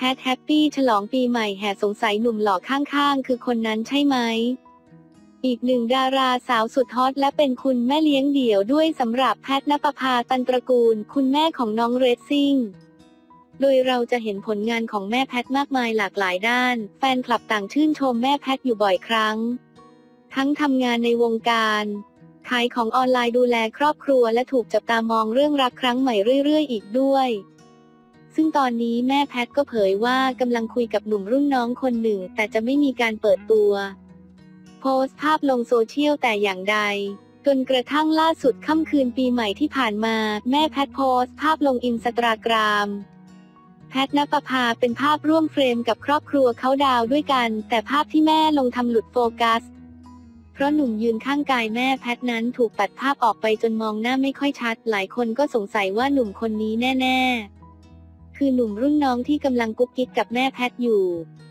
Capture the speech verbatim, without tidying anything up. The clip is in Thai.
ทแฮปปี้ฉลองปีใหม่แห่สงสัยหนุ่มหล่อข้างๆคือคนนั้นใช่ไหมอีกหนึ่งดาราสาวสุดฮอตและเป็นคุณแม่เลี้ยงเดี่ยวด้วยสำหรับแพทณปภาตันตระกูลคุณแม่ของน้องเรซซิ่งโดยเราจะเห็นผลงานของแม่แพทมากมายหลากหลายด้านแฟนคลับต่างชื่นชมแม่แพทอยู่บ่อยครั้งทั้งทำงานในวงการขายของออนไลน์ดูแลครอบครัวและถูกจับตามองเรื่องรักครั้งใหม่เรื่อยๆอีกด้วยซึ่งตอนนี้แม่แพทก็เผยว่ากำลังคุยกับหนุ่มรุ่นน้องคนหนึ่งแต่จะไม่มีการเปิดตัวโพสต์ภาพลงโซเชียลแต่อย่างใดจนกระทั่งล่าสุดค่ำคืนปีใหม่ที่ผ่านมาแม่แพทโพสต์ภาพลงอินสตาแกรมแพทณปภาเป็นภาพร่วมเฟรมกับครอบครัวเขาดาวด้วยกันแต่ภาพที่แม่ลงทำหลุดโฟกัสเพราะหนุ่มยืนข้างกายแม่แพทนั้นถูกตัดภาพออกไปจนมองหน้าไม่ค่อยชัดหลายคนก็สงสัยว่าหนุ่มคนนี้แน่ๆคือหนุ่มรุ่นน้องที่กำลังกุ๊กกิ๊กกับแม่แพทอยู่